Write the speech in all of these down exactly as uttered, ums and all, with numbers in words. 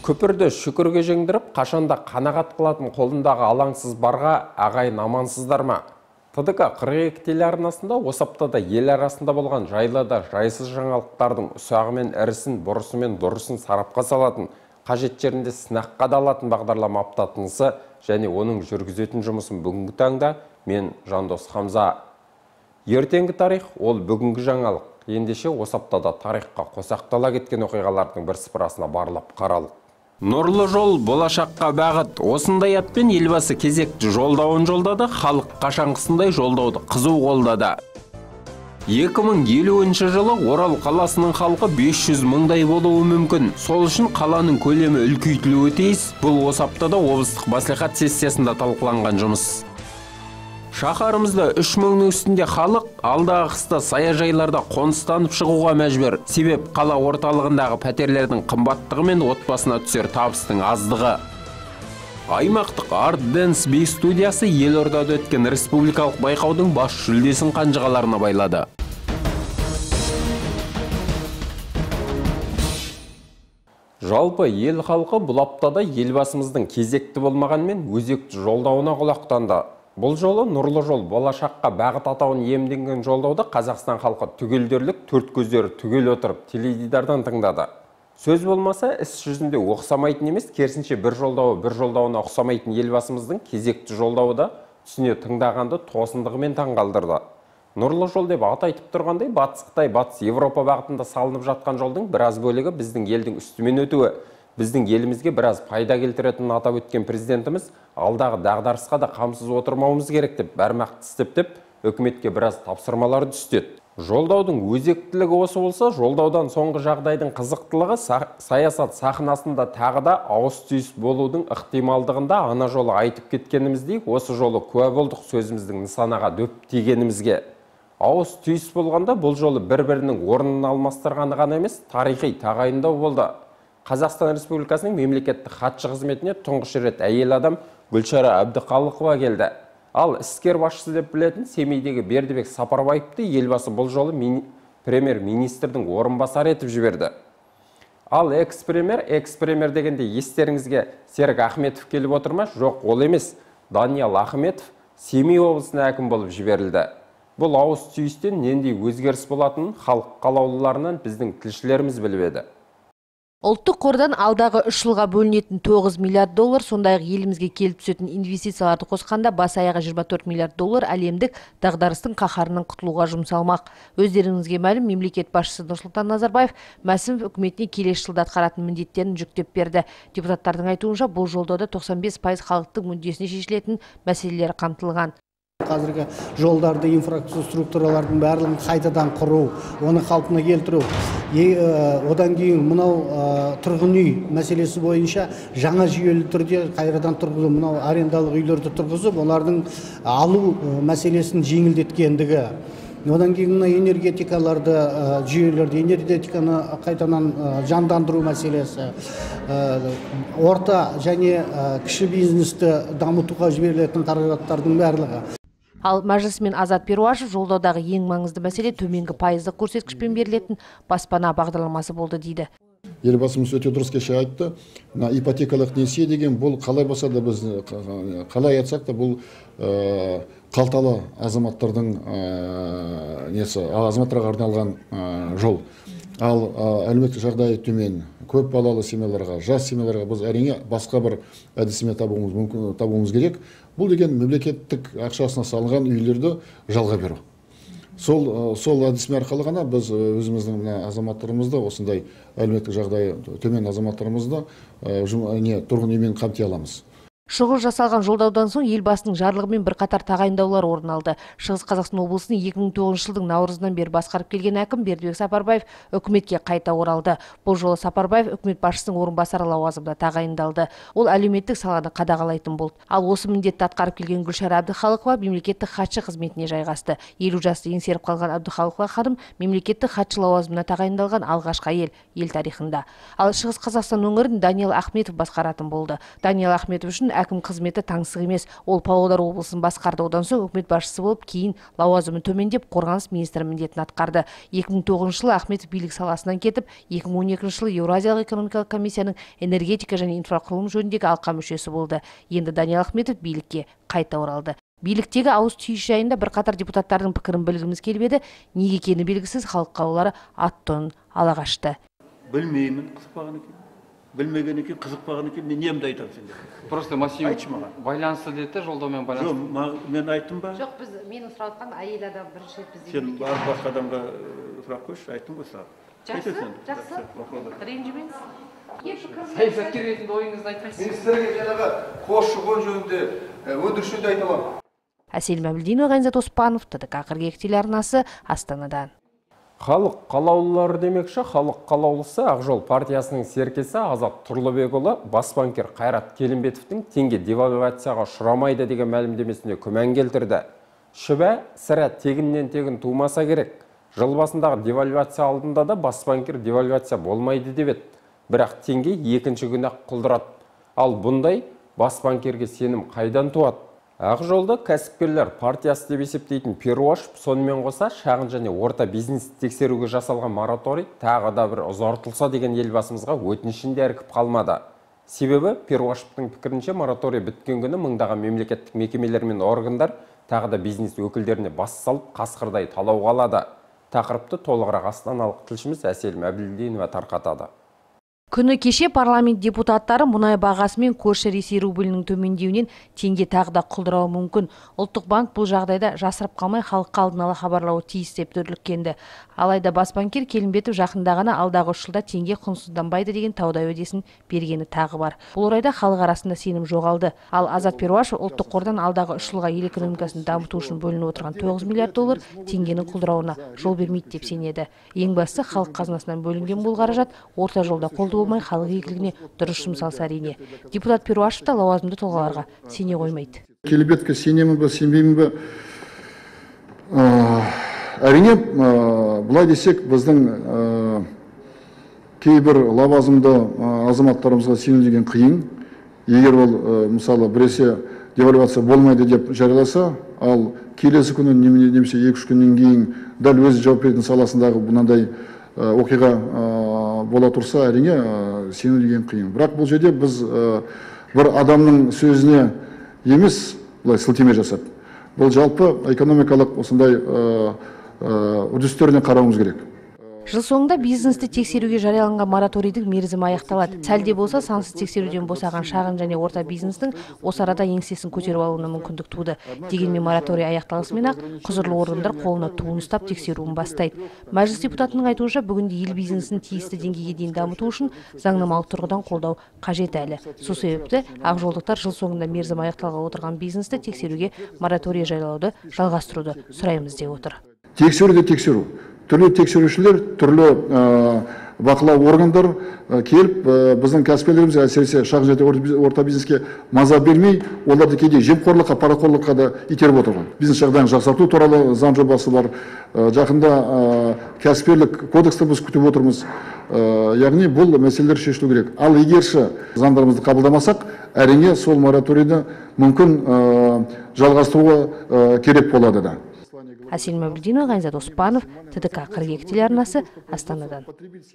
Көпірді шүкірге жеңдіріп, қашанда қанағат қылатын қолындағы алаңсыз барға ағайын амансыздар ма? ТДК қырық екі телеарнасында осы аптада ел арасында болған жайлы да жайсыз жаңалықтардың ұсағы мен ірісін, бұрысы мен дұрысын сарапқа салатын, қажет жерінде сынаққа да алатын бағдарлама аптатынысы және оның жүргізетін жұмысын бүгінгі таңда мен Жандос Хамза. Ертеңгі тарих ол бүгінгі жаңалық. Ендеше осы аптада тарихқа қосақтала кеткен оқиғалардың бір сыпырасына барлап қаралық. Нұрлы жол болашаққа бағыт. Осындай атпен елбасы кезекті жолдауын жолдады, халық қашанғысындай жолдауды қызу қолдады. екі мың елуінші жылы Орал қаласының халқы бес жүз мыңдай болуы мүмкін. Сол үшін қаланың көлемі үлкейтілуі тиіс. Бұл осы аптада облыстық мәслихат сессиясында талқыланған жұмыс. Шаһарымызда үш мыңның үстінде халық алдағы қыста саяжайларда қоныстанып шығуға мәжбүр. Себеп қала орталығындағы пәтерлердің қымбаттығы мен отбасына түсер табыстың аздығы. Аймақтық Art Dance би студиясы Елордада өткен республикалық байқаудың бас жүлдесін қанжығаларына байлады. Жалпы ел халқы бұл аптада елбасымыздың кезекті болмағанмен өзекті жолдауына құлақтанды. Бұл жолы нұрлы жол болашаққа бағыт атауын иемденген жолдауды Қазақстан халқы түгелдерлік төрт көздері түгел отырып теледидардан тыңдады. Сөз болмаса іс жүзінде оқсамайтын емес, керісінше бір жолдауы бір жолдауына ұқсамайтын елбасымыздың кезекті жолдауы да түсіне тыңдағанды тосындығымен таңғалдырды. Нұрлы жол деп ат айтып тұрғандай, батыс Қытай, батыс Европа бағытында салынып жатқан жолдың біраз бөлігі біздің елдің үстімен өтуі, біздің елімізге біраз пайда келтіретінін атап өткен президентіміз алдағы дағдарысқа да қамсыз отырмауымыз керек деп бәрмақты істеп деп үкіметке біраз тапсырмалар түстеді. Жолдаудың өзектілігі осы болса, жолдаудан соңғы жағдайдың қызықтылығы саясат сахнасында тағы да ауыс түйіс болудың ықтималдығында ана жолы айтып кеткеніміздей, осы жолы куә болдық сөзіміздің нысанаға дөп тигенімізге. Ауыс түйіс болғанда бұл жолы бір-бірінің орнын алмастырғаны ғана емес, тарихи тағайындау болды. Қазақстан Республикасының мемлекеттік хатшы қызметіне тұңғыш рет әйел адам Гүлшара Әбдіқалықова келді. Ал іскер басшысы деп білетін Семейдегі Бердібек Сапарбаевты елбасы бұл жолы премьер-министрдің орынбасары етіп жіберді. Ал экс-премьер, экс-премьер дегенде естеріңізге Серік Ахметов келіп отырма? Жоқ, ол емес. Даниял Ахметов Семей облысына әкім болып жіберілді. Бұл ауыс түйістен нендей өзгеріс болатынын халық қалаулыларынан біздің тілшілеріміз біліп еді. Ұлттық қордан алдағы үш жылға бөлінетін тоғыз миллиард доллар, сондай-ақ елімізге келіп түсетін инвестицияларды қосқанда бас аяғы жиырма төрт миллиард доллар әлемдік дағдарыстың қаһарынан құтылуға жұмсалмақ. Өздеріңізге мәлім, мемлекет басшысы Нұрсұлтан Назарбаев Мәсімов үкіметіне келесі жылда атқаратын міндеттерін жүктеп берді. Депутаттардың айтуынша, бұл жолдауда тоқсан бес пайыз халықтың мүддесіне шешілетін мәселелер қамтылған. Қазіргі жолдарды, инфраструктуралардың барлығын қайтадан құру, оны қалпына келтіру. Одан кейін мынау тұрғын үй мәселесі бойынша жаңа жүйелі түрде қайрадан тұрғызу, мынау арендалық үйлерді тұрғызып, олардың алу мәселесін жеңілдеткендігі. Одан кейін энергетикаларды, жүйелерді, энергетиканы қайтадан жандандыру мәселесі, орта және кіші бизнесті дамытуға жіберілетін қаражаттардың барлығы. Ал Мәжіліс мен Азат Перуашев жолдаудағы ең маңызды мәселе төменгі пайыздық көрсеткішпен берілетін баспана бағдарламасы болды дейді. Елбасымыз өте дұрыс кеше айтты, ипотекалық несие деген бұл қалай болса да біз қалай айтсақ та бұл қалталы азаматтардың несі, азаматтарға арналған жол. Ал әлеуметтік жағдайы төмен, көп балалы семьяларға, жас семьяларға біз әрине басқа бір әдісімен табуымыз мүмкін, табуымыз керек. Бұл деген мемлекеттік ақшасына салынған үйлерді жалға беру. Сол сол әдісімен арқылы ғана біз өзіміздің азаматтарымызды, осындай әлеуметтік жағдайы төмен азаматтарымызды тұрғын үймен қамти аламыз. Шұғыл жасалған жолдаудан соң елбасының жарлығымен бірқатар тағайындаулар орын алды. Шығыс Қазақстан облысының екі мың тоғызыншы жылдың наурызынан бері басқарып келген әкім Бердібек Сапарбаев үкіметке қайта оралды. Бұл жолы Сапарбаев үкімет басшысының орынбасары лауазымына тағайындалды. Ол әлеуметтік саланы қадағалайтын болды. Ал осы міндетті атқарып келген Гүлшара Әбдіқалықова мемлекеттік хатшы қызметіне жайғасты. елу жасты еңсеріп қалған Әбдіқалықова ханым мемлекеттік хатшы лауазымына тағайындалған алғашқы әйел ел тарихында. Ал Шығыс Қазақстан өңірін Даниял Ахметов басқаратын болды. Даниял Ахметов үшін әкім қызметі таңсық емес. Ол Павлодар облысын басқарды. Одан соң үкімет басшысы болып, кейін лауазымы төмендеп, қорғаныс министрі міндетін атқарды. екі мың тоғызыншы жылы Ахметов билік саласынан кетіп, екі мың он екінші жылы Еуразиялық экономикалық комиссияның энергетика және инфрақұрылым жөніндегі алқа мүшесі болды. Енді Даниал Ахметов билікке қайта оралды. Биліктегі ауыз түйіс жайында бірқатар депутаттардың пікірін білгіміз келбеді. Неге екені белгісіз, халық қалаулылары ат-тонын ала қашты. Білмеймін, қызықпаған екен. Білмеген екен, қызықпаған екен, мен немді айтам сенде. Просто массив байланысты деді, жолдаумен байланысты. Жоқ, мен айттым ба? Жоқ, біз менің сұрап жатқаным әйел адам бірінші рет бізде. Сен басқа адамға сұрақ қойшы, айттым ғой саған. Жақсы, жақсы. Ренжімеңіз. Саясаткер ретінде ойыңызды айтпайсыз. Мен сіздерге жаңағы көші-қон жөнінде, өндіріс жөнінде айта аламын. Әсел Мәбілдинова, Ғайназат Оспанов, ТДК қырық екі телеарнасы, Астанадан. Халық қалаулылары демекші, халық қалаулысы Ақжол партиясының серкесі Азат Тұрлыбекұлы бас банкир Қайрат Келімбетовтің теңге девальвацияға ұшырамайды деген мәлімдемесіне күмән келтірді. Шүбә сірә тегіннен тегін тумаса керек. Жыл басындағы девальвация алдында да бас банкир девальвация болмайды деп еді. Бірақ теңге екінші күні-ақ құлдырады. Ал бұндай бас банкирге сенім қайдан туады? Ақжолды кәсіпкерлер партиясы деп есептейтін Перуашев сонымен қоса шағын және орта бизнес тексеруге жасалған мораторий тағы да бір ұзартылса деген елбасымызға өтінішінде әркіп қалмады. Себебі Перуашевтың пікірінше мораторий біткен күні мыңдаған мемлекеттік мекемелер мен органдар тағы да бизнес өкілдеріне бас салып қасқырдай талауға алады. Тақырыпты толығырақ астаналық тілшіміз Әсел Мәбілдинова тарқатады. Күні кеше парламент депутаттары мұнай бағасы мен көрші Ресей рублінің төмендеуінен теңге тағы да құлдырауы мүмкін. Ұлттық банк бұл жағдайда жасырып қалмай халыққа алдын ала хабарлауы тиіс деп дүрліккенді. Алайда бас банкир Келімбетов жақында ғана алдағы үш жылда теңге құнсызданбайды деген таудай уәдесін бергені тағы бар. Бұл орайда халық арасында сенім жоғалды. Ал Азат Перуашев ұлттық қордан алдағы үш жылға ел экономикасын дамыту үшін бөлініп отырған тоғыз миллиард доллар теңгенің құлдырауына жол бермейді деп сенеді. Ең бастысы халық қазынасынан бөлінген бұл қаражат орта жолда қолды болмай халық игілігіне дұрыс жұмсалса әрине. Депутат Перуашев та лауазымды тұлғаларға сене қоймайды. Келімбетовке сенемін бе, сенбеймін бе? Әрине, бұлай десек, біздің кейбір лауазымды азаматтарымызға сену деген қиын. Егер ол, мысалы, біресе девальвация болмайды деп жарияласа, ал келесі күні немесе екі-үш күннен кейін дәл өзі жауап беретін саласындағы бұндай оқиға бола тұрса, әрине сену деген қиын. Бірақ бұл жерде біз бір адамның сөзіне емес, бұлай сілтеме жасап, бұл жалпы экономикалық осындай үрдістеріне қарауымыз керек. Жыл соңында бизнесті тексеруге жарияланған мораторийдің мерзімі аяқталады. Сәлде болса сансыз тексеруден босаған шағын және орта бизнестің осы арада еңсесін көтеріп алуына мүмкіндік туды. Дегенмен мораторий аяқталысымен-ақ құзырлы органдар қолына туын ұстап тексеруін бастайды. Мәжіліс депутатының айтуынша, бүгінде ел бизнесін тиісті деңгейге дейін дамыту үшін заңнамалық тұрғыдан қолдау қажет әлі. Сол себепті ақжолдықтар жыл соңында мерзімі аяқталғалы отырған бизнесті тексеруге мораторий жариялауды жалғастыруды сұраймыз деп отыр. Тексеруді тексеру. Түрлі тексерушілер, түрлі бақылау органдар келіп, біздің кәсіпкерлерімізге, әсіресе шағын және орта бизнеске маза бермей, оларды кейде жемқорлыққа, парақорлыққа да итеріп отырған. Бизнес жағдайын жақсарту туралы заң жобасы бар. Жақында кәсіпкерлік кодексті біз күтіп отырмыз. Яғни бұл мәселелер шешілу керек. Ал егерші заңдарымызды қабылдамасақ, әрине сол мораторийді мүмкін жалғастыруға керек болады да. Әсел Мәбілдинова, Ғайназат Оспанов, ТДК қырық екі телеарнасы, Астанадан.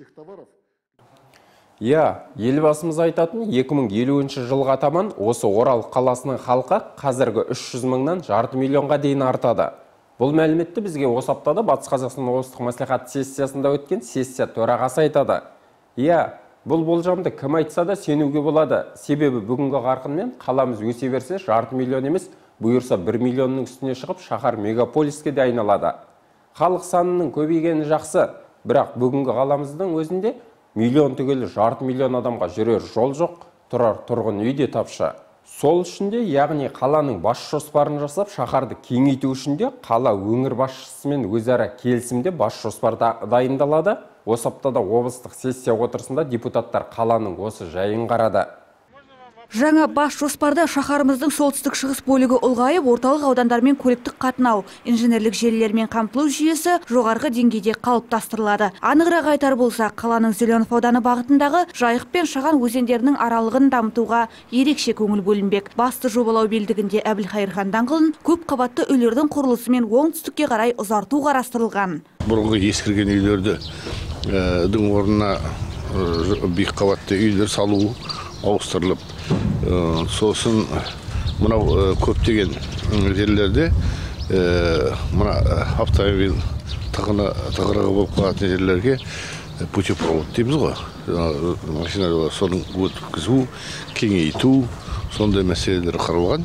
Иә, елбасымыз айтатын екі мың елуінші жылға таман осы Орал қаласының халқы қазіргі үш жүз мыңнан жарты миллионға дейін артады. Бұл мәліметті бізге осы аптада Батыс Қазақстан облыстық мәслихат сессиясында өткен сессия төрағасы айтады. Иә, бұл болжамды кім айтса да сенуге болады. Себебі бүгінгі қарқынмен қаламыз өсе берсе жарты миллион емес, бұйырса бір миллионның үстіне шығып шаһар мегаполиске де айналады. Халық санының көбейгені жақсы, бірақ бүгінгі қаламыздың өзінде миллион түгелі жарты миллион адамға жүрер жол жоқ, тұрар тұрғын үй де тапшы. Сол үшін де, яғни қаланың бас жоспарын жасап, шаһарды кеңейту үшін де қала өңір басшысымен өзара келісімде бас жоспар дайындалады. Осы аптада облыстық сессия отырысында депутаттар қаланың осы жайын қарады. Жаңа бас жоспарда шаһарымыздың солтүстік шығыс бөлігі ұлғайып, орталық аудандармен көліктік қатынау, инженерлік желілермен қамтылу жүйесі жоғарғы деңгейде қалыптастырылады. Анығырақ айтар болса, қаланың Зеленов ауданы бағытындағы Жайық пен Шаған өзендерінің аралығын дамытуға ерекше көңіл бөлінбек. Басты жобалау белдігінде Әбілқайыр хан даңғылын көп қабатты үйлердің құрылысымен оңтүстікке қарай ұзарту қарастырылған. Бұрынғы ескірген үйлерді дің орнына биік қабатты үйлер салу ауыстырылып, сосын мынау көптеген жерлерде мына автомобиль тығырығы болып қалатын жерлерге путепровод дейміз ғой, машиналар соның өткізу, кеңейту, сондай мәселелер қаралған.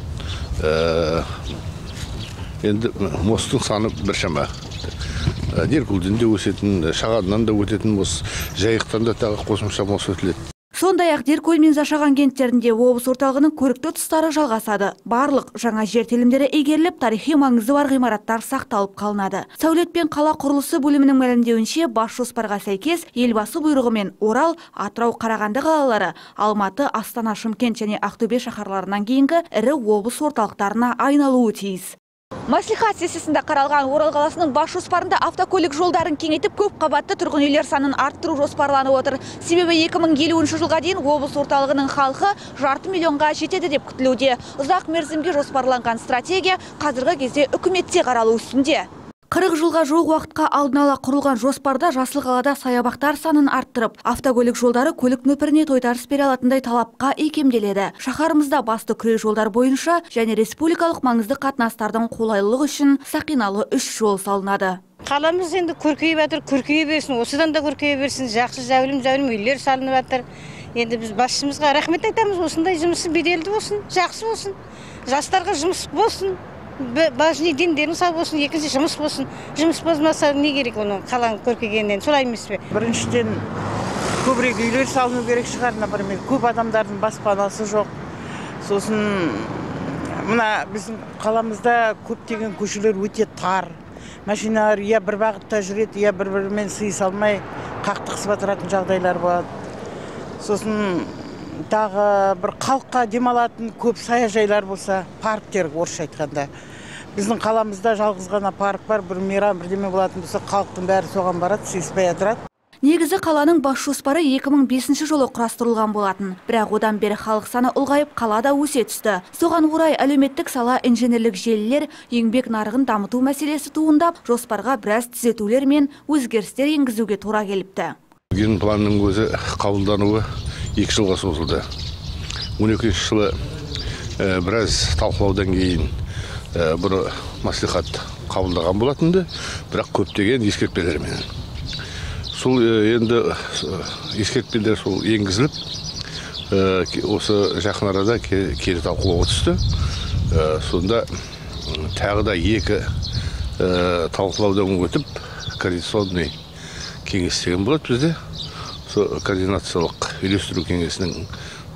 Енді мосттың саны біршама. Деркөлден де өсетін, Шағаннан да өтетін мос, Жайықтан да тағы қосымша мос өтіледі. Сондай-ақ Деркөл мен Зашаған кенттерінде облыс орталығының көрікті тұстары жалғасады. Барлық жаңа жер телімдері игеріліп, тарихи маңызы бар ғимараттар сақталып қалынады. Сәулет пен қала құрылысы бөлімінің мәлімдеуінше, бас жоспарға сәйкес елбасы бұйрығымен Орал, Атырау, Қарағанды қалалары, Алматы, Астана, Шымкент және Ақтөбе шаһарларынан кейінгі ірі облыс орталықтарына айналуы тиіс. Маслихат сессиясында қаралған Орал қаласының бас жоспарында автокөлік жолдарын кеңейтіп, көп қабатты тұрғын үйлер санын арттыру жоспарланып отыр. Себебі екі мың елуінші жылға дейін облыс орталығының халқы жарты миллионға жетеді деп күтілуде. Ұзақ мерзімге жоспарланған стратегия қазіргі кезде үкіметте қаралу үстінде. қырық жылға жуық уақытқа алдын ала құрылған жоспарда Жасыл қалада саябақтар санын арттырып, автокөлік жолдары көлік нөпіріне тойтарыс бере алатындай талапқа икемделеді. Шаһарымызда басты күре жолдар бойынша және республикалық маңызды қатынастардың қолайлылығы үшін сақиналы үш жол салынады. Қаламыз енді көркейіп жатыр, көркейе берсін, осыдан да көркейе берсін, жақсы зәулім зәулім үйлер салынып жатыр. Енді біз басшымызға рахмет айтамыз, осындай жұмысы беделді болсын, жақсы болсын, жастарға жұмыс болсын. Бажни дендерін сау болсын, екінші жұмыс болсын. Жұмыс болмаса не керек оның қаланың көркейгеннен, солай емес пе? Біріншіден көбірек үйлер салыну керек шығар, например, көп адамдардың баспанасы жоқ. Сосын мына біздің қаламызда көптеген көшелер өте тар. Машиналар я бір бағытта жүреді, я бір-бірімен сыйыса алмай қақтығысып отыратын жағдайлар болады. Сосын тағы бір халыққа демалатын көп саяжайлар болса, парктер орысша айтқанда. Біздің қаламызда жалғыз ғана парк бар, бір мейрам бірдеме болатын болса, халықтың бәрі соған барады, сыйыспай отырады. Негізі қаланың бас жоспары екі мың бесінші жылы құрастырылған болатын. Бірақ одан бері халық саны ұлғайып, қалада өсе түсті. Соған орай әлеуметтік сала, инженерлік желілер, еңбек нарығын дамыту мәселесі туындап, жоспарға біраз түзетулер мен өзгерістер енгізуге тура келіпті. Ген планның өзі қабылдануы екі жылға созылды. он екінші жылы біраз талқылаудан кейін бір маслихат қабылдаған болатынды, бірақ көптеген ескертпелермен. Сол енді ескертпелер сол енгізіліп, осы жақын арада кері талқылауға түсті. Сонда тағы да екі талқылаудан өтіп, координационный кеңес деген болады бізде. Координациялық үйлестіру кеңесінің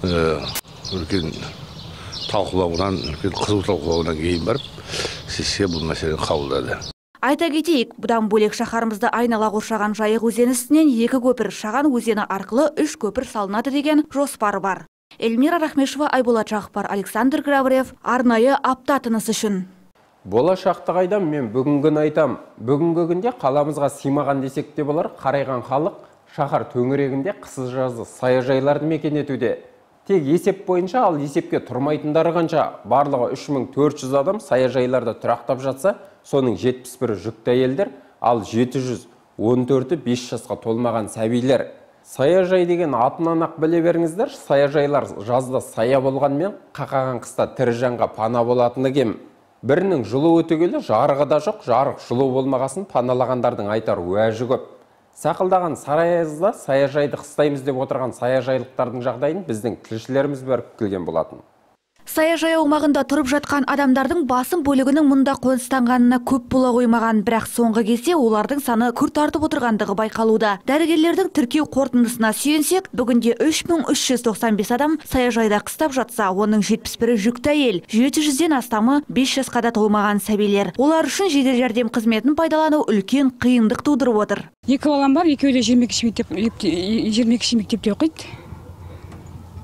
үлкен талқылауынан, үлкен қызу талқылауынан кейін барып, сессия бұл мәселені қабылдады. Айта кетейік, бұдан бөлек шаһарымызды айнала қоршаған Жайық өзені үстінен екі көпір, Шаған өзені арқылы үш көпір салынады деген жоспар бар. Эльмира Рахмешева, Айболат Жақпар, Александр Грабарев, арнайы апта тынысы үшін. Болашақты қайдам, мен бүгінгін айтам. Бүгінгі күнде қаламызға сыймаған десек те болар, қарайған халық шаһар төңірегінде қысы жазы саяжайларды мекен етуде. Тек есеп бойынша, ал есепке тұрмайтындары қанша, барлығы үш мың төрт жүз адам саяжайларда тұрақтап жатса, соның жетпіс бірі жүкті әйелдер, ал жеті жүз он төрті бес жасқа толмаған сәбилер. Саяжай деген атынан ақ біле беріңіздер, саяжайлар жазда сая болғанмен, қақаған қыста тірі жанға пана болатыны кем. Бірінің жылу өтегелі жарығы да жоқ, жарық жылу болмағасын паналағандардың айтар уәжі көп. Сақылдаған сарайызда саяжайды қыстаймыз деп отырған саяжайлықтардың жағдайын біздің тілшілеріміз барып келген болатын. Саяжай аумағында тұрып жатқан адамдардың басым бөлігінің мұнда қоныстанғанына көп бола қоймаған, бірақ соңғы кезде олардың саны күрт артып отырғандығы байқалуда. Дәрігерлердің тіркеу қорытындысына сүйенсек, бүгінде үш мың үш жүз тоқсан бес адам саяжайда қыстап жатса, оның жетпіс бірі жүкті әйел, жеті жүзден астамы бес жасқа да толмаған сәбилер. Олар үшін жедел жәрдем қызметін пайдалану үлкен қиындық тудырып отыр. Екі балам бар, екеуі де жиырма екінші мектепте оқиды.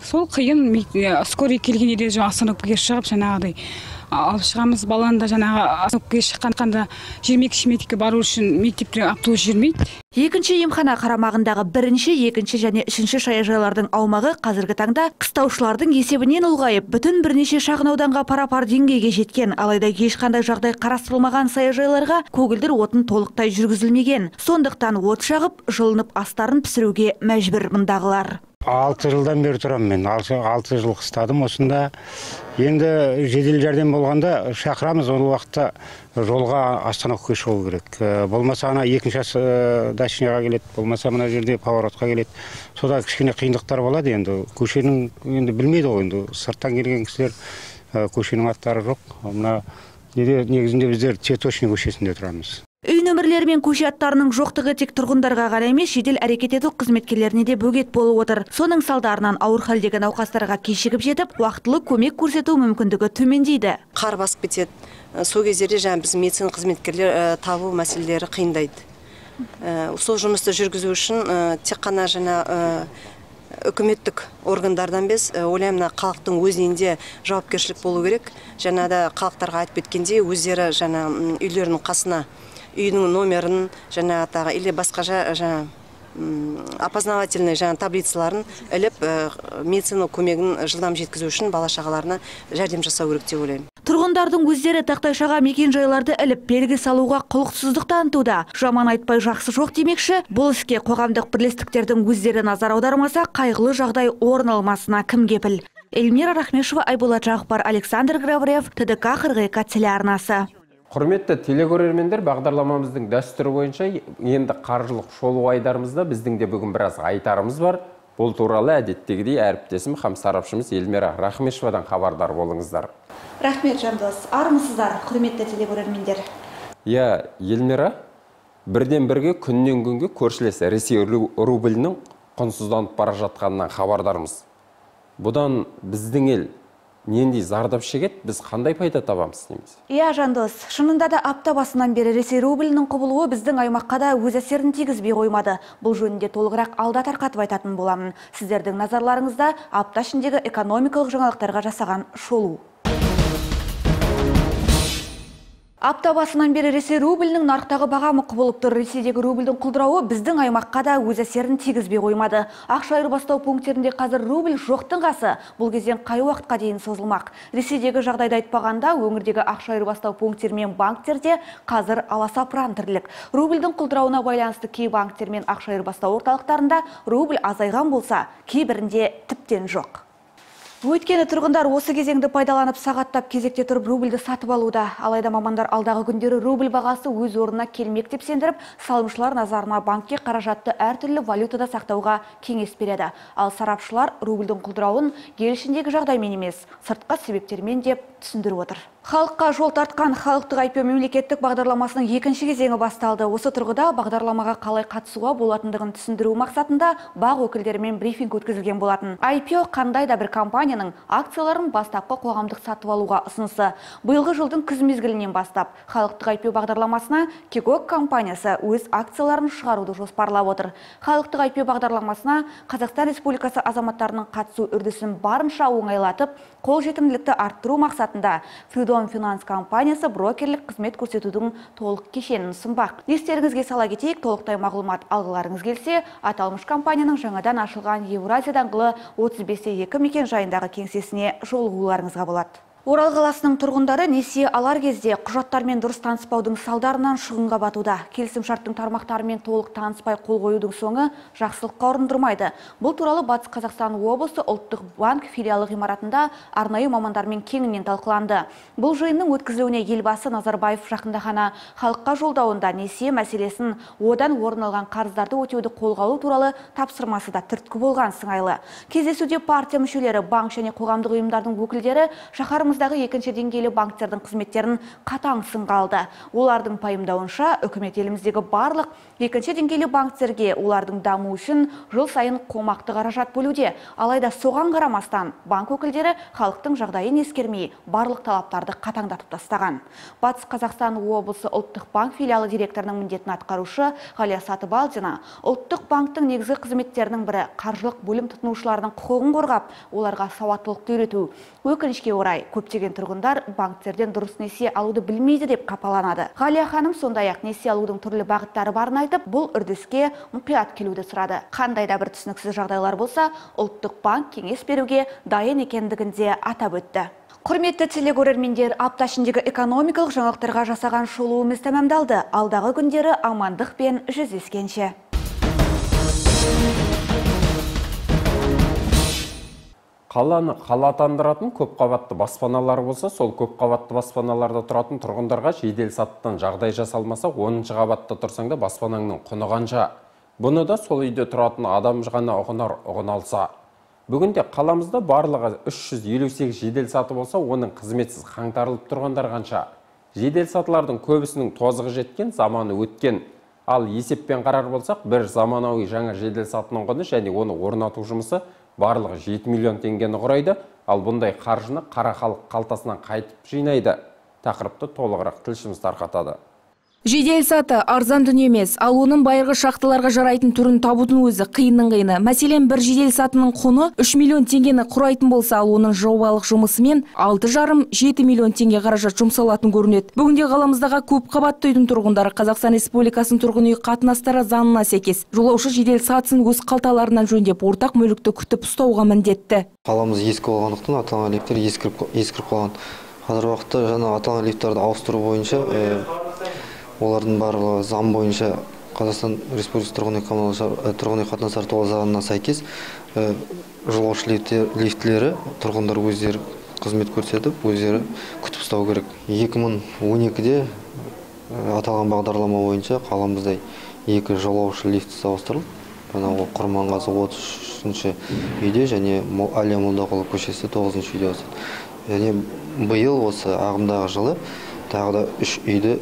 Сол қиын скорый келген елде жаңа остановкаға шығып жаңағыдай алып шығамыз. Баланы да жаңағы остановкаға шыққанда жиырма екі метрге бару үшін мектепте автобус жүрмейді. Екінші емхана қарамағындағы бірінші, екінші және үшінші саяжайлардың аумағы қазіргі таңда қыстаушылардың есебінен ұлғайып, бүтін бірнеше шағын ауданға пара-пар деңгейге жеткен. Алайда ешқандай жағдай қарастырылмаған саяжайларға көгілдір отын толықтай жүргізілмеген. Сондықтан от жағып, жылынып астарын пісіруге мәжбүр мұндағылар. Алты жылдан бері тұрам мен, алты жыл қыстадым осында. Енді жедел жәрдем болғанда шақырамыз, ол уақытта жолға остановкаға шығу керек. Болмаса ана екінші дачныйға келеді, болмаса мына жерде поворотқа келеді. Сода кішкене қиындықтар болады енді. Көшенің енді білмейді ғой енді. Сырттан келген кісілер көшенің аттары жоқ. Мына негізінде біздер Цветочный көшесінде тұрамыз. Үй нөмірлері мен көше аттарының жоқтығы тек тұрғындарға ғана емес, жедел әрекет ету қызметкерлеріне де бөгет болып отыр. Соның салдарынан ауыр халдегі науқастарға кешігіп жетіп, уақытылы көмек көрсету мүмкіндігі төмендейді. Қар басып кетеді. Сол кездерде жаңа біз медицина қызметкерлер табу мәселелері қиындайды. Сол жұмысты жүргізу үшін тек қана жаңа үкіметтік органдардан без, ойлаймын, халықтың өзінде жауапкершілік болу керек. Жаңа да халықтарға айтып кеткенде, өздері жаңа үйлерінің қасына үйдің номерін, жаңа атағы, или басқа жаңа опознавательный жаңа таблицаларын іліп, медицина көмегін жылдам жеткізу үшін бала шағаларына жәрдем жасау керек деп ойлаймын. Тұрғындардың өздері тақтайшаға мекен жайларды іліп, белгі салуға құлықсыздық танытуда. Жаман айтпай жақсы жоқ демекші, бұл іске қоғамдық бірлестіктердің өздері назар аудармаса, қайғылы жағдай орын алмасына кім кепіл? Эльмира Рахмешева, Айболат Жағыпар, Александр Граврев, Т Д К қырық екі телеарнасы. Құрметті телекөрермендер, бағдарламамыздың дәстүрі бойынша енді қаржылық шолу айдарымызда біздің де бүгін біраз айтарымыз бар. Бұл туралы әдеттегідей әріптесім һәм сарапшымыз Эльмира Рахмешевадан хабардар болыңыздар. Рахмет, Жандос. Армысыздар, құрметті телекөрермендер. Я, Эльмира, бірден бірге күннен күнге көршілес Ресей рублінің құнсызданып бара жатқанынан хабардармыз. Бұдан біздің ел нендей зардап шегет, біз қандай пайда табамыз дейміз? Иә, Жандос, шынында да апта басынан бері Ресей рублінің құбылуы біздің аймаққа да өз әсерін тигізбей қоймады. Бұл жөнінде толығырақ алда тарқатып айтатын боламын. Сіздердің назарларыңызда апта ішіндегі экономикалық жаңалықтарға жасаған шолу. Апта басынан бері Ресей рублінің нарықтағы бағамы құбылып тұр. Ресейдегі рубльдің құлдырауы біздің аймаққа да өз әсерін тигізбей қоймады. Ақша айырбастау пункттерінде қазір рубль жоқтың қасы. Бұл кезең қай уақытқа дейін созылмақ? Ресейдегі жағдайды айтпағанда, өңірдегі ақша айырбастау пункттер мен банктерде қазір аласапыран тірлік. Рубльдің құлдырауына байланысты кей банктер мен ақша айырбастау орталықтарында рубль азайған болса, кейбірінде тіптен жоқ. Өйткені тұрғындар осы кезеңді пайдаланып сағаттап кезекте тұрып рубльді сатып алуда. Алайда мамандар алдағы күндері рубль бағасы өз орнына келмек деп сендіріп, салымшылар назарына банкке қаражатты әртүрлі валютада сақтауға кеңес береді. Ал сарапшылар рубльдің құлдырауын ел ішіндегі жағдаймен емес, сыртқы себептермен деп түсіндіріп отыр. Халыққа жол тартқан халықтық ай пи о мемлекеттік бағдарламасының екінші кезеңі басталды. Осы тұрғыда бағдарламаға қалай қатысуға болатындығын түсіндіру мақсатында бақ өкілдерімен брифинг өткізілген болатын. ай пи о қандай да бір компанияның акцияларын бастапқы қоғамдық сатып алуға ұсынысы. Биылғы жылдың күз мезгілінен бастап халықтық ай пи о бағдарламасына Кегок компаниясы өз акцияларын шығаруды жоспарлап отыр. Халықтық ай пи о бағдарламасына Қазақстан Республикасы азаматтарының қатысу үрдісін барынша оңайлатып, қолжетімділікті арттыру мақсатында Freedom Finance компаниясы брокерлік қызмет көрсетудің толық кешенін ұсынбақ. Естеріңізге сала кетейік, толықтай мағлұмат алғыларыңыз келсе, аталмыш компанияның жаңадан ашылған Еуразия даңғылы отыз бес те екі мекен жайындағы кеңсесіне жолығуларыңызға болады. Орал қаласының тұрғындары несие алар кезде құжаттармен дұрыс таныспаудың салдарынан шығынға батуда. Келісім шарттың тармақтарымен толық таныспай қол қоюдың соңы жақсылыққа ұрындырмайды. Бұл туралы Батыс Қазақстан облысы ұлттық банк филиалы ғимаратында арнайы мамандармен кеңінен талқыланды. Бұл жиынның өткізілуіне елбасы Назарбаев жақында ғана халыққа жолдауында несие мәселесін одан орын алған қарыздарды өтеуді қолға алу туралы тапсырмасы да түрткі болған сыңайлы. Кездесуде партия мүшелері, банк және қоғамдық ұйымдардың өкілдері шаһарымыз еліміздағы екінші деңгейлі банктердің қызметтерін қатаң сынға алды. Олардың пайымдауынша, үкімет еліміздегі барлық екінші деңгейлі банктерге олардың даму үшін жыл сайын қомақты қаражат бөлуде. Алайда соған қарамастан, банк өкілдері халықтың жағдайын ескермей, барлық талаптарды қатаңдатып тастаған. Батыс Қазақстан облысы ұлттық банк филиалы директорының міндетін атқарушы Ғалия Сатыбалдина, ұлттық банктың негізгі қызметтерінің бірі қаржылық бөлім тұтынушылардың құқығын қорғап, оларға сауаттылықты үйрету. Өкінішке орай, көптеген тұрғындар банктерден дұрыс несие алуды білмейді деп қапаланады. Ғалия ханым сондай-ақ несие алудың түрлі бағыттары барын айтып, бұл үрдіске мұқият келуді сұрады. Қандай да бір түсініксіз жағдайлар болса, ұлттық банк кеңес беруге дайын екендігінде атап өтті. Құрметті телекөрермендер, апта ішіндегі экономикалық жаңалықтарға жасаған шолуымыз тәмамдалды. Алдағы күндері амандықпен жүздескенше. Қаланы қалатандыратын көпқабатты баспаналар болса, сол көпқабатты баспаналарда тұратын тұрғындарға жедел сатыдан жағдай жасалмаса, оныншы қабатта тұрсаң да баспанаңның құны қанша. Бұны да сол үйде тұратын адам ғана ұғынар ұғын алса. Бүгінде қаламызда барлығы үш жүз елу сегіз жедел саты болса, оның қызметсіз қаңтарылып тұрғандар қанша. Жедел сатылардың көбісінің тозығы жеткен, заманы өткен. Ал есеппен қарар болсақ, бір заманауи жаңа жедел сатының құны және оны орнату жұмысы барлығы жеті миллион теңгені құрайды, ал бұндай қаржыны қара халық қалтасынан қайтып жинайды. Тақырыпты толығырақ тілшіміз тарқатады. Жедел саты арзан дүние емес, ал оның байырғы шахталарға жарайтын түрін табудың өзі қиынның қиыны. Мәселен, бір жедел сатының құны үш миллион теңгені құрайтын болса, ал оның жобалық жұмысымен алты жарым жеті миллион теңге қаражат жұмсалатын көрінеді. Бүгінде қаламыздағы көп қабатты үйдің тұрғындары Қазақстан Республикасының тұрғын үй қатынастары заңына сәйкес жолаушы жедел сатысын өз қалталарынан жөндеп, ортақ мүлікті күтіп ұстауға міндетті. Қаламыз ескі болғандықтан аталған лифттер ескіріп қалған. Қазір уақытта жаңа аталған лифттерді ауыстыру бойынша олардың барлығы заң бойынша Қазақстан Республикасы тұрғын үй коммуналдық тұрғын үй қатынастары туралы заңына сәйкес жолаушы лифтілері тұрғындар өздері қызмет көрсетіп, өздері күтіп ұстау керек. екі мың он екіде аталған бағдарлама бойынша қаламызда екі жолаушы лифт ауыстырылды. Ол Құрманғазы отыз үшінші үйде және Әлия Молдағұлова көшесі тоғызыншы үйде ауыстырылды. Және биыл осы ағымдағы жылы тағы да үш үйді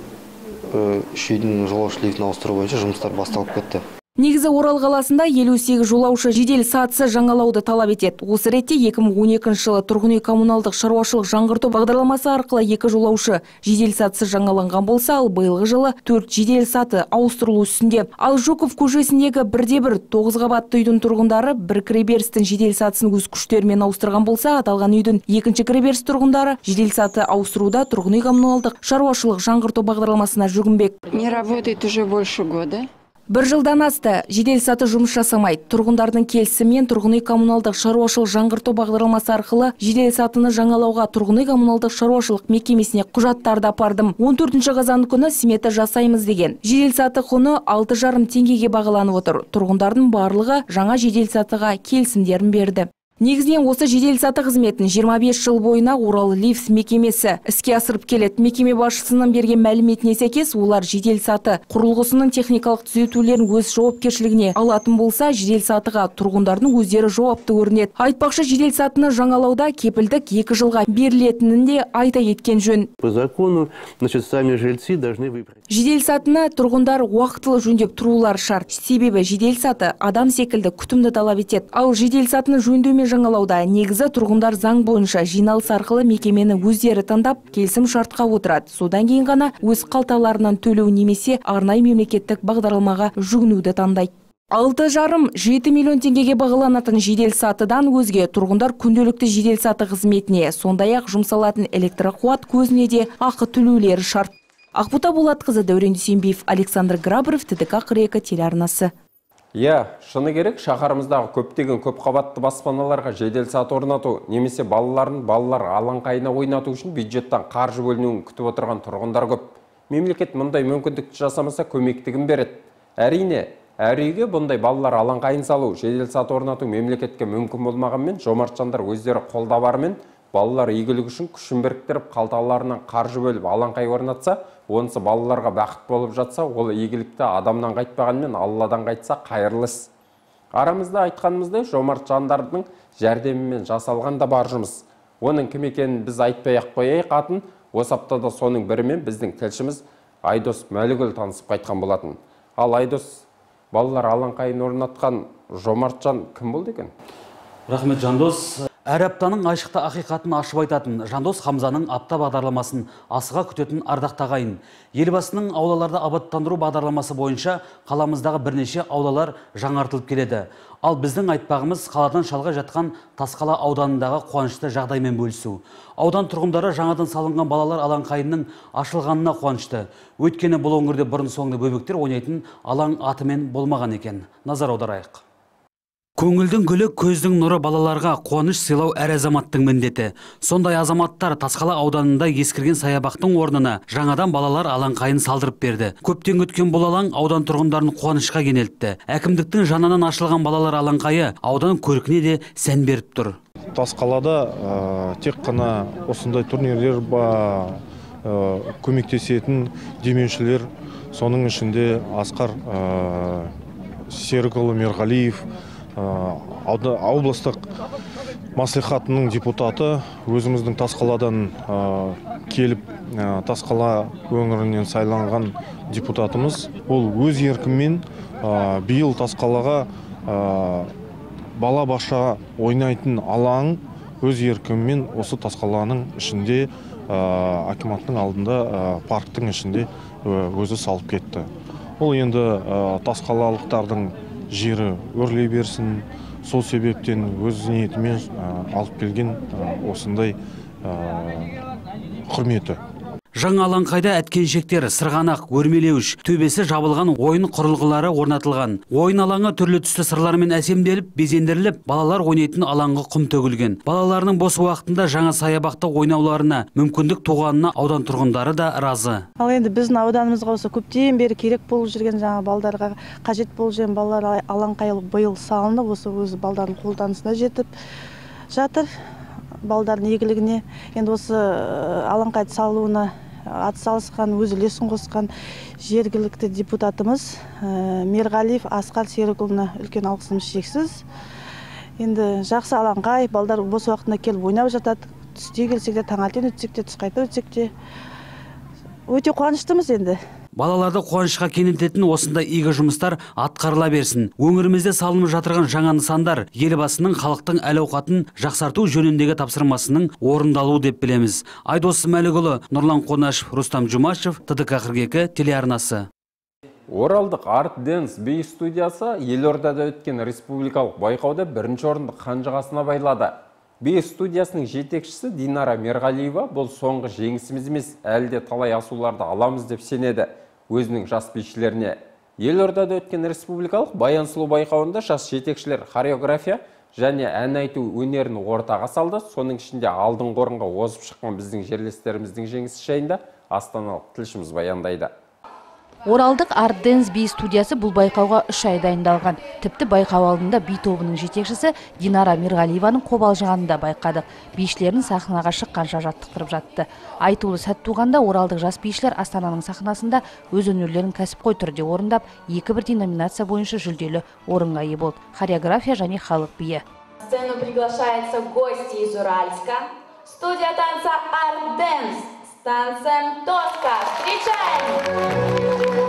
үш үйдің жолаушы лифтін ауыстыру бойынша жұмыстар басталып кетті. Негізі Орал қаласында елу сегіз жолаушы жедел сатысы жаңалауды талап етеді. Осы ретте екі мың он екінші жылы тұрғын үй коммуналдық шаруашылық жаңғырту бағдарламасы арқылы екі жолаушы жедел сатысы жаңаланған болса, ал биылғы жылы төрт жедел саты ауыстырылу үстінде. Ал Жуков көшесіндегі бірде бір тоғыз қабатты үйдің тұрғындары бір кіреберістің жедел сатысын өз күштерімен ауыстырған болса, аталған үйдің екінші кіреберіс тұрғындары жедел саты ауыстыруда тұрғын үй коммуналдық шаруашылық жаңғырту бағдарламасына жүгінбек. Не работает уже больше года. Бір жылдан асты жедел саты жұмыс жасамайды. Тұрғындардың келісімен тұрғын үй коммуналдық шаруашылық жаңғырту бағдарламасы арқылы жедел сатыны жаңалауға тұрғын үй коммуналдық шаруашылық мекемесіне құжаттарды апардым. он төртінші қазан күні смета жасаймыз деген. Жедел саты құны алты жарым теңгеге бағаланып отыр. Тұрғындардың барлығы жаңа жедел сатыға келісімдерін берді. Негізінен осы жедел саты қызметін жиырма бес жыл бойына Орал лифт мекемесі іске асырып келеді. Мекеме басшысының берген мәліметіне сәйкес, олар жедел саты құрылғысының техникалық түзетулерін өз жауапкершілігіне алатын болса, жедел сатыға тұрғындардың өздері жауапты көрінеді. Айтпақшы, жедел сатыны жаңалауда кепілдік екі жылға берілетінін де айта кеткен жөн. По закону, значит, сами жильцы должны выбрать. Жедел сатыны тұрғындар уақытылы жөндеп тұрулары шарт. Себебі жедел саты адам секілді күтімді талап етеді. Ал жедел сатыны жөндеумен жаңалауда негізі тұрғындар заң бойынша жиналыс арқылы мекемені өздері таңдап келісім шартқа отырады. Содан кейін ғана өз қалталарынан төлеу немесе арнайы мемлекеттік бағдарламаға жүгінуді таңдайды. алты жарым жеті миллион теңгеге бағаланатын жедел сатыдан өзге тұрғындар күнделікті жедел саты қызметіне, сондай-ақ жұмсалатын электр қуат көзіне де ақы төлеулері шарт. Ақбота Болатқызы, Дәурен Дүйсенбиев, Александр Грабаров, Т Д К қырық екі телеарнасы. Иә, шыны керек, шаһарымыздағы көптеген көп қабатты баспаналарға жедел саты орнату, немесе балаларын балалар алаңқайына ойнату үшін бюджеттен қаржы бөлінуін күтіп отырған тұрғындар көп. Мемлекет мұндай мүмкіндікті жасамаса көмектігін береді. Әрине, әр үйге бұндай балалар алаңқайын салу, жедел саты орнату мемлекетке мүмкін болмағанмен, жомарт жандар өздері қолда бармен балалар игілігі үшін күшін біріктіріп, қалталарынан қаржы бөліп алаңқай орнатса, онысы балаларға бақыт болып жатса, ол игілікті адамнан қайтпағанмен Алладан қайтса қайырлы іс. Арамызда айтқанымыздай, жомарт жандардың жәрдемімен жасалған да бар жұмыс. Оның кім екенін біз айтпай ақ қояйық атын. Осы аптада соның бірімен біздің тілшіміз Айдос Мәлігүл танысып қайтқан болатын. Ал Айдос, балалар алаңқайын орнатқан Жомартжан кім болды екен? Рахмет, Жандос. Әр аптаның айшықты ақиқатын ашып айтатын Жандос Хамзаның апта бағдарламасын асыға күтетін ардақтағайын. Елбасының аулаларды абаттандыру бағдарламасы бойынша қаламыздағы бірнеше аулалар жаңартылып келеді. Ал біздің айтпағымыз қаладан шалғай жатқан Тасқала ауданындағы қуанышты жағдаймен бөлісу. Аудан тұрғындары жаңадан салынған балалар алаңқайының ашылғанына қуанышты. Өйткені бұл өңірде бұрын соңды бөбектер ойнайтын алаң атымен болмаған екен. Назар аударайық. Көңілдің гүлі, көздің нұры балаларға қуаныш сыйлау әр азаматтың міндеті. Сондай азаматтар Тасқала ауданында ескірген саябақтың орнына жаңадан балалар алаңқайын салдырып берді. Көптен күткен бұл алаң аудан тұрғындарын қуанышқа кенелтті. Әкімдіктің жанынан ашылған балалар алаңқайы аудан көркіне де сән беріп тұр. Тасқалада тек қана осындай турнирлер ба көмектесетін демеушілер, соның ішінде Асқар Серікұлы Мерғалиев, облыстық маслихатының депутаты, өзіміздің Тасқаладан келіп Тасқала өңірінен сайланған депутатымыз. Ол өз еркімен биыл Тасқалаға бала бақша ойнайтын алаң өз еркімен осы Тасқаланың ішінде, акиматтың алдында, парктың ішінде өзі салып кетті. Ол енді тасқалалықтардың жері өрлей берсін, сол себептен өз ниетімен алып келген осындай құрметі. Жаңа алаңқайда әткеншектер, сырғанақ, өрмелеуіш, төбесі жабылған ойын құрылғылары орнатылған. Ойын алаңы түрлі түсті сырлармен әсемделіп, безендіріліп, балалар ойнайтын алаңға құм төгілген. Балаларының бос уақытында жаңа саябақта ойнауларына мүмкіндік туғанына аудан тұрғындары да разы. Ал енді біздің ауданымызға осы көптен бері керек болып жүрген жаңа балдарға қажет болып жүрген балалар алаңқайы биыл салынып, осы өз балдардың қолданысына жетіп жатыр. Балдардың игілігіне енді осы алаңқайды салуына атсалысқан, өз үлесін қосқан жергілікті депутатымыз Мерғалиев Асқар Серікұлына үлкен алғысымыз шексіз. Енді жақсы алаңқай, балдар бос уақытында келіп ойнап жатады. Түсте келсек те, таңертең өтсек те, түс қайта өтсек те өте қуаныштымыз енді. Балаларды қуанышқа кенелтетін осындай игі жұмыстар атқарыла берсін. Өңірімізде салынып жатырған жаңа нысандар елбасының халықтың әл-ауқатын жақсарту жөніндегі тапсырмасының орындалуы деп білеміз. Айдос Мәлігұлы, Нұрлан Қонашев, Рустам Жұмашев, Т Д К қырық екі телеарнасы. Оралдық Art Dance би студиясы Елордада өткен республикалық байқауда бірінші орынды қанжығасына байлады. Би студиясының жетекшісі Динара Мерғалиева бұл соңғы жеңісіміз емес, әлде талай асуларды аламыз деп сенеді. Өзінің жас бишілеріне Елордада өткен республикалық баян сұлу байқауында жас жетекшілер хореография және ән айту өнерін ортаға салды. Соның ішінде алдыңғы орынға озып шыққан біздің жерлестеріміздің жеңісі жайында астаналық тілшіміз баяндайды. Оралдық Art Dance би студиясы бұл байқауға үш ай дайындалған. Тіпті байқау алдында би тобының жетекшісі Динара Мерғалиеваның қобалжығанын да байқадық. Бишілерін сахнаға шыққанша жаттықтырып жатты. Айтулы сәт туғанда оралдық жас бишілер Астананың сахнасында өз өнерлерін кәсіпқой түрде орындап, екі бірдей номинация бойынша жүлделі орынға ие болды. Хореография және халық биі. На сцену приглашаются гости из Уральска. Студия танца Art Dance с танцем Тоска. Встречаем!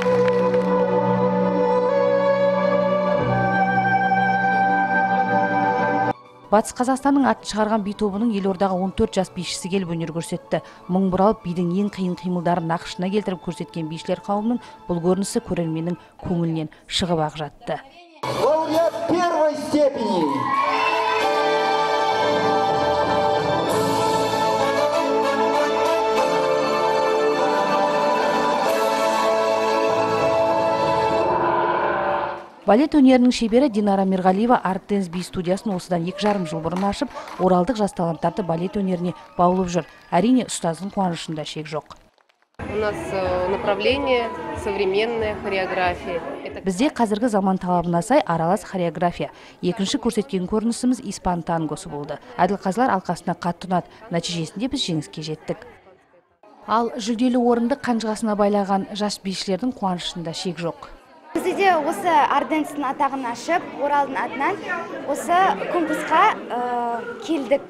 Батыс Қазақстанның атын шығарған би тобының елордаға он төрт жас бишісі келіп өнер көрсетті. Мың бұралып бидің ең қиын қимылдарын нақышына келтіріп көрсеткен бишілер қауымның бұл көрінісі көрерменнің көңілінен шығып ақ жатты. Лауреат первой степени. Балет өнерінің шебері Динара Мерғалиева Art Dance би студиясын осыдан екі жарым жыл бұрын ашып, оралдық жас таланттарды балет өнеріне баулып жүр. Әрине, ұстаздың қуанышында шек жоқ. У нас направление современная хореография. Бізде қазіргі заман талабына сай аралас хореография. Екінші көрсеткен көрінісіміз испан тангосы болды. Әділқазылар алқасына қатты ұнады. Нәтижесінде біз жеңіске жеттік. Ал жүлделі орынды қанжығасына байлаған жас бишілердің қуанышында шек жоқ. Бізде де осы Art Dance'ның атағын ашып, Оралдың атынан осы конкурсқа келдік.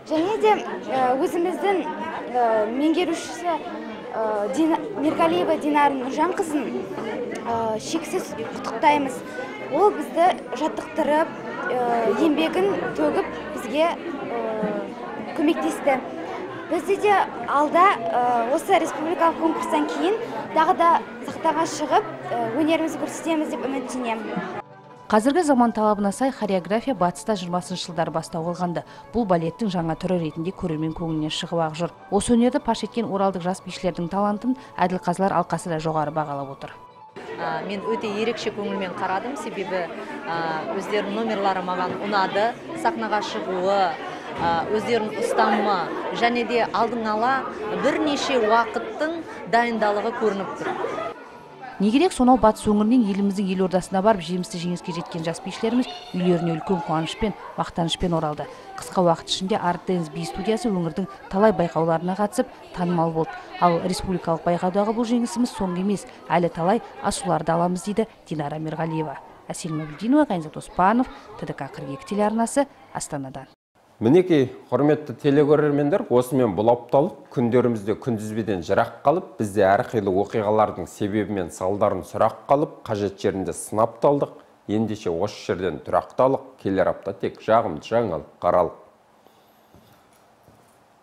және де өзіміздің меңгерушісі Мергалиева Динар Нұржанқызын шексіз құттықтаймыз. Ол бізді жаттықтырып, еңбегін төгіп бізге көмектесті. Бізді де алда осы республикалық конкурстан кейін тағы да сахнаға шығып өнерімізді көрсетеміз деп үміттенемін. Қазіргі заман талабына сай хореография батыста жиырмасыншы жылдар бастау алғанды. Бұл балеттің жаңа түрі ретінде көрермен көңілінен шығып ақ жүр. Осы өнерді паш еткен оралдық жас бишілердің талантын Әділқазылар алқасы да жоғары бағалап отыр. Мен өте ерекше көңілмен қарадым, себебі өздерінің номерлары маған ұнады, сахнаға шығуы, өздерінің ұстамы және де алдын ала бірнеше уақыттың дайындалығы көрініп тұр. Не керек, сонау батыс өңірінен еліміздің елордасына барып жемісті жеңіске жеткен жас бишілеріміз үйлеріне үлкен қуанышпен, мақтанышпен оралды. Қысқа уақыт ішінде Art Dance би студиясы өңірдің талай байқауларына қатысып танымал болды. Ал республикалық байқаудағы бұл жеңісіміз соңғы емес, әлі талай асуларды аламыз дейді Динара Мергалиева. Әсел Мәбілдинова, Ғайнзат Оспанов, Т Д К қырық екі телеарнасы, Астанадан. Мінекей, құрметті телекөрермендер, осымен бұл апталық күндерімізде күндізбеден жырақ қалып, бізде әрқилы оқиғалардың себебі мен салдарын сұрақ қалып, қажет жерінде сынап талдық. Ендеше осы жерден тұрақталық, келер апта тек жағымды жаңалық қаралық.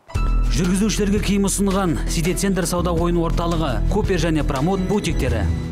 Жүргізушілерге киім ұсынған Сити Центр сауда ойын орталығы, Купе және Промот бутиктері.